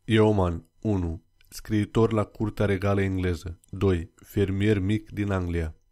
Yeoman 1. Scriitor la curtea regală engleză. 2. Fermier mic din Anglia.